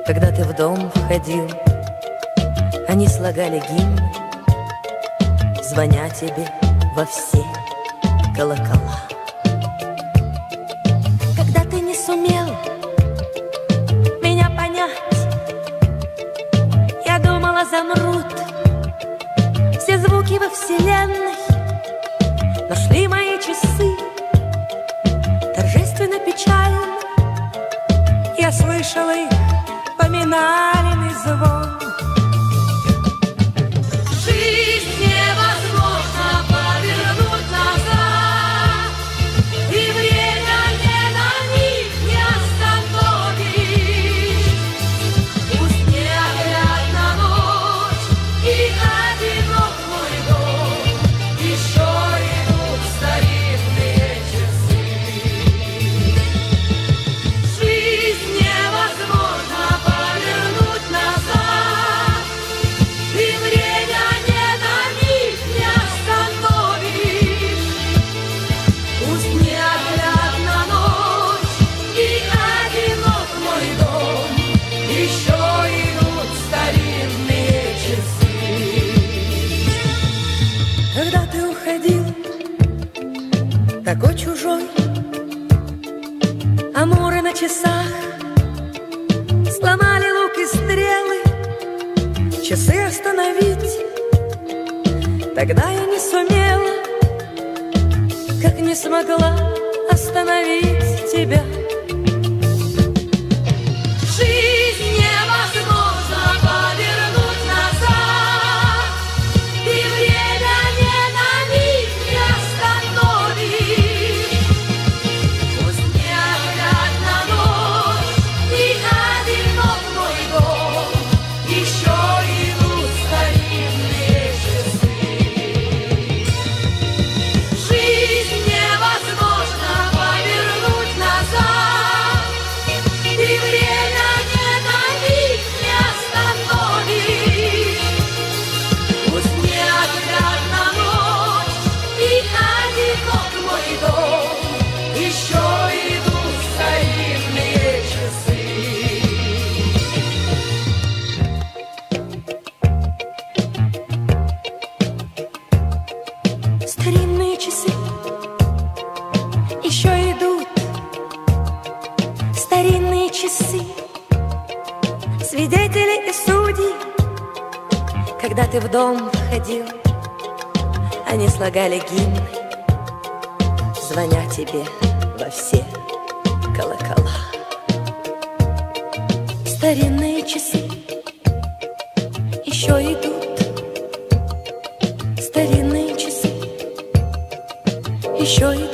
Когда ты в дом входил, они слагали гимн, звоня тебе во все колокола. Когда ты не сумел меня понять, я думала, замрут все звуки во вселенной, но шли мои часы торжественно печально. Я слышала их поминальный звон. Жизнь невозможно повернуть назад, и время не на миг не остановишь. Пусть неоглядна ночь и одинок мой дом, еще идут старинные часы. Жизнь невозможно повернуть назад, и время не на миг не остановишь. Пусть неоглядна ночь и одинок мой дом, еще идут старинные часы. Когда ты уходил, такой чужой, амуры на часах сломали лук и стрелы, часы остановить. Тогда я не сумела, как не смогла остановить тебя. Жизнь невозможно повернуть назад, и время не на миг не остановишь. Пусть неоглядна ночь и одинок мой дом, еще идут старинные часы. Жизнь невозможно повернуть назад, и время не на миг не остановишь. Пусть неоглядна ночь и одинок мой дом, еще идут старинные часы. Старинные часы еще идут, старинные часы, свидетели и судьи. Когда ты в дом входил, они слагали гимн, звоня тебе во все колокола. Старинные часы еще идут, старинные часы еще идут.